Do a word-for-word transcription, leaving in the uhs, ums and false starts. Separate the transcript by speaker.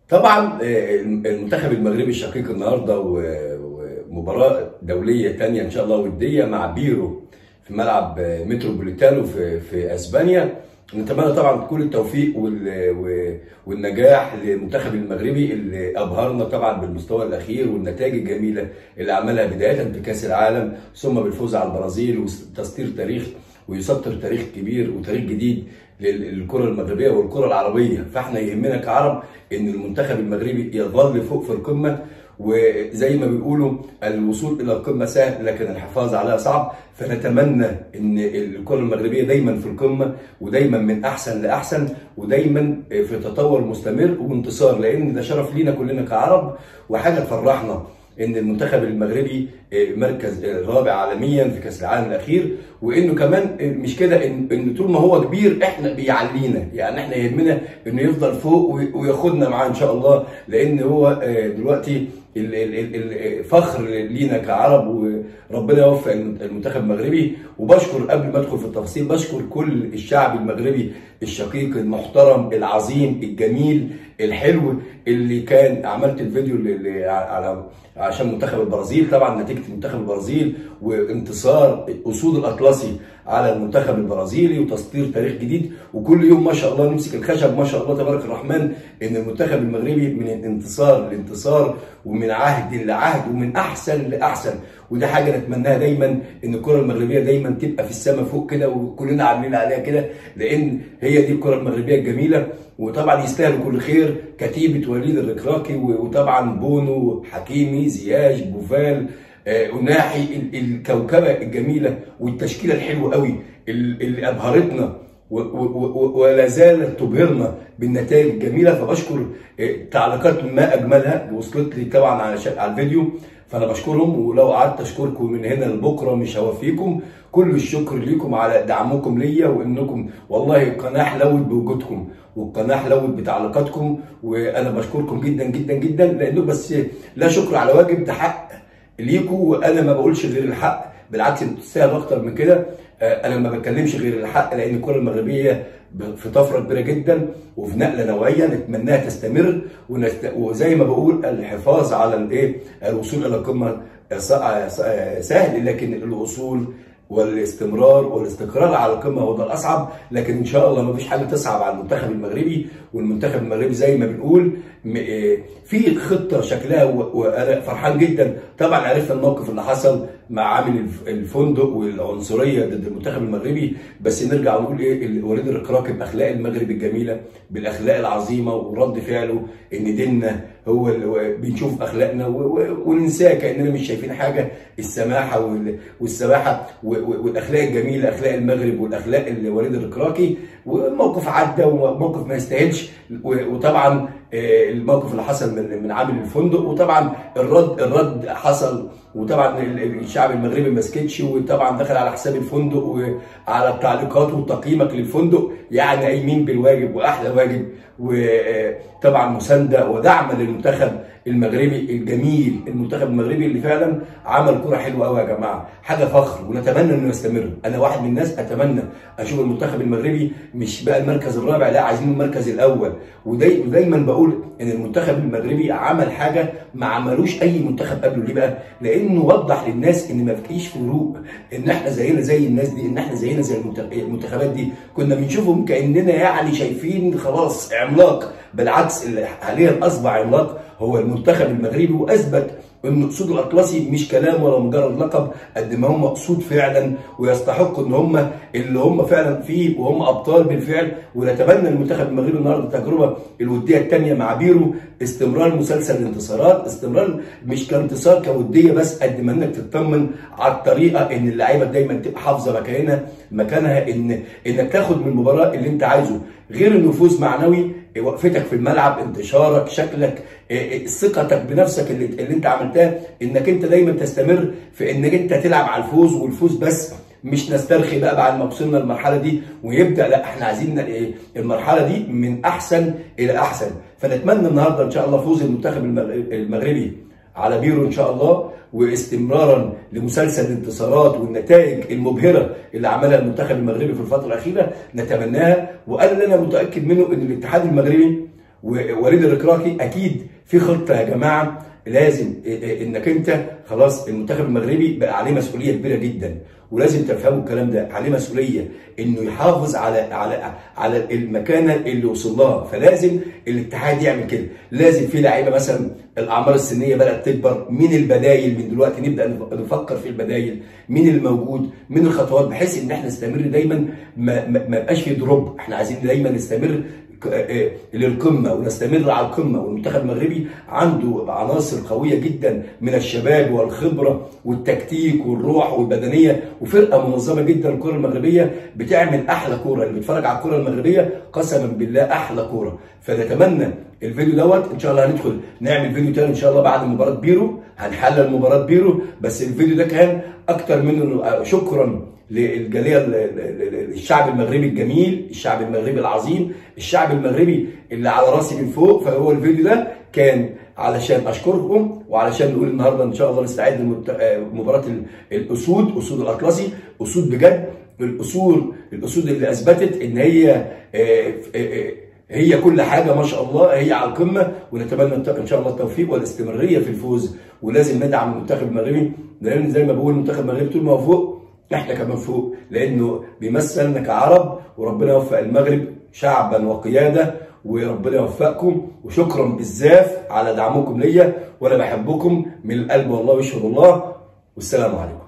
Speaker 1: طبعا المنتخب المغربي الشقيق النهارده ومباراه دوليه ثانيه ان شاء الله وديه مع بيرو في ملعب متروبوليتانو في في اسبانيا. نتمنى طبعا كل التوفيق والنجاح للمنتخب المغربي اللي ابهرنا طبعا بالمستوى الاخير والنتائج الجميله اللي عملها بدايه بكاس العالم ثم بالفوز على البرازيل وتسطير تاريخ ويسطر تاريخ كبير وتاريخ جديد للكره المغربيه والكره العربيه. فاحنا يهمنا كعرب ان المنتخب المغربي يظل فوق في القمه، وزي ما بيقولوا الوصول الى القمه سهل لكن الحفاظ عليها صعب. فنتمنى ان الكره المغربيه دايما في القمه ودايما من احسن لاحسن ودايما في تطور مستمر وانتصار، لان ده شرف لينا كلنا كعرب وحاجه تفرحنا ان المنتخب المغربي مركز رابع عالميا في كاس العالم الاخير، وانه كمان مش كده، ان طول ما هو كبير احنا بيعلينا، يعني احنا يهمنا انه يفضل فوق وياخدنا معاه ان شاء الله، لان هو دلوقتي الفخر لينا كعرب، وربنا يوفق المنتخب المغربي. وبشكر قبل ما ادخل في التفاصيل بشكر كل الشعب المغربي الشقيق المحترم العظيم الجميل الحلو اللي كان عملت الفيديو اللي على عشان منتخب البرازيل، طبعا نتيجه منتخب البرازيل وانتصار اسود الاطلسي على المنتخب البرازيلي وتسطير تاريخ جديد. وكل يوم ما شاء الله نمسك الخشب ما شاء الله تبارك الرحمن ان المنتخب المغربي من انتصار لانتصار ومن عهد لعهد ومن احسن لاحسن، وده حاجه نتمناها دايما ان الكره المغربيه دايما تبقى في السماء فوق كده وكلنا عاملين عليها كده، لان هي دي الكره المغربيه الجميله. وطبعا يستاهلوا كل خير كتيبه وليد الركراكي وطبعا بونو حكيمي زياش بوفال أناحي الكوكبه الجميله والتشكيله الحلوه قوي اللي ابهرتنا ولا زالت تبهرنا بالنتائج الجميله. فبشكر تعليقات ما اجملها وصلت لي طبعا على على الفيديو، فانا بشكرهم، ولو قعدت اشكركم من هنا لبكره مش هوفيكم. كل الشكر ليكم على دعمكم ليا، وانكم والله القناه حلوت بوجودكم والقناه حلوت بتعليقاتكم، وانا بشكركم جدا جدا جدا، لانه بس لا شكر على واجب، ده حق ليكم وانا ما بقولش غير الحق، بالعكس انتوا تستاهلوا اكتر من كده. انا ما بتكلمش غير الحق، لان الكره المغربيه في طفره كبيره جدا وفي نقله نوعيه نتمناها تستمر، وزي ما بقول الحفاظ على الايه الوصول الى القمه سهل، لكن الوصول والاستمرار والاستقرار على القمه هو ده الاصعب. لكن ان شاء الله ما فيش حاجه تصعب على المنتخب المغربي، والمنتخب المغربي زي ما بنقول في خطه شكلها، وانا فرحان جدا. طبعا عرفنا الموقف اللي حصل مع عامل الفندق والعنصريه ضد المنتخب المغربي، بس نرجع ونقول ايه وليد الركراكي باخلاق المغرب الجميله بالاخلاق العظيمه ورد فعله ان ديننا هو اللي بنشوف اخلاقنا وننساه كاننا مش شايفين حاجه، السماحه والسماحه والاخلاق الجميله اخلاق المغرب والاخلاق وليد الركراكي. والموقف عدى وموقف ما يستاهلش، وطبعا الموقف اللي حصل من من عامل الفندق، وطبعا الرد الرد حصل، وطبعا الشعب المغربي ما سكتش، وطبعا دخل على حساب الفندق وعلى التعليقات وتقييمك للفندق، يعني قايمين بالواجب واحلى واجب، وطبعا مسانده ودعم للمنتخب المغربي الجميل، المنتخب المغربي اللي فعلا عمل كره حلوه قوي يا جماعه، حاجه فخر ونتمنى انه يستمر. انا واحد من الناس اتمنى اشوف المنتخب المغربي مش بقى المركز الرابع، لا عايزين المركز الاول. ودايما بقول ان المنتخب المغربي عمل حاجه ما عملوش اي منتخب قبله. ليه بقى؟ لانه وضح للناس ان ما فيش فروق، ان احنا زينا زي الناس دي، ان احنا زينا زي المنتخبات دي. كنا بنشوفهم كاننا يعني شايفين خلاص عملاق، بالعكس اللي حاليا اصبح عملاق هو المنتخب المغربي، واثبت ان اسود الاطلسي مش كلام ولا مجرد لقب، قد ما هم اسود فعلا ويستحقوا ان هم اللي هم فعلا فيه، وهم ابطال بالفعل. ونتمنى المنتخب المغربي النهارده التجربه الوديه الثانيه مع بيرو استمرار مسلسل الانتصارات، استمرار مش كانتصار كوديه بس، قد ما انك تطمن على الطريقه ان اللعيبه دايما تبقى حافظه مكانها مكانها ان انك تاخد من المباراه اللي انت عايزه، غير النفوذ معنوي، وقفتك في الملعب، انتشارك، شكلك، ثقتك بنفسك اللي, اللي انت عملتها، انك انت دايما تستمر في انك انت تلعب على الفوز والفوز بس، مش نسترخي بقى بعد ما وصلنا المرحله دي ويبدا، لا احنا عايزين المرحله دي من احسن الى احسن. فنتمنى النهارده ان شاء الله فوز المنتخب المغربي على بيرو ان شاء الله، واستمرارا لمسلسل الانتصارات والنتائج المبهره اللي عملها المنتخب المغربي في الفتره الاخيره نتمناها. وانا اللي انا متاكد منه ان الاتحاد المغربي ووليد الركراكي اكيد في خطه يا جماعه. لازم انك انت خلاص المنتخب المغربي بقى عليه مسؤوليه كبيره جدا، ولازم تفهموا الكلام ده، عليه مسؤوليه انه يحافظ على على على المكانه اللي وصل لها. فلازم الاتحاد يعمل كده. لازم في لعيبه مثلا الاعمار السنيه بدات تكبر، مين البدايل من دلوقتي نبدا نفكر في البدايل، مين الموجود، مين الخطوات، بحيث ان احنا نستمر دايما، ما ما يبقاش في دروب. احنا عايزين دايما نستمر للقمه ونستمر على القمه. والمنتخب المغربي عنده عناصر قويه جدا من الشباب والخبره والتكتيك والروح والبدنيه، وفرقه منظمه جدا. الكره المغربيه بتعمل احلى كوره، اللي بيتفرج على الكره المغربيه قسما بالله احلى كوره. فنتمنى الفيديو دوت ان شاء الله هندخل نعمل فيديو تاني ان شاء الله بعد مباراه بيرو، هنحلل مباراه بيرو. بس الفيديو ده كان اكتر منه شكرا للجاليه الشعب المغربي الجميل، الشعب المغربي العظيم، الشعب المغربي اللي على راسي من فوق. فهو الفيديو ده كان علشان اشكركم، وعلشان نقول النهارده ان شاء الله نستعد لمباراه الاسود، اسود الاطلسي، اسود بجد، الاسود الاسود اللي اثبتت ان هي هي كل حاجه ما شاء الله، هي على القمه. ونتمنى ان شاء الله التوفيق والاستمراريه في الفوز. ولازم ندعم المنتخب المغربي، لان زي ما بقول المنتخب المغربي طول ما هو فوق احنا كمان فوق، لانه بيمثلنا كعرب. وربنا يوفق المغرب شعبا وقياده، وربنا يوفقكم. وشكرا بزاف على دعمكم ليا، وانا بحبكم من القلب والله ويشهد الله. والسلام عليكم.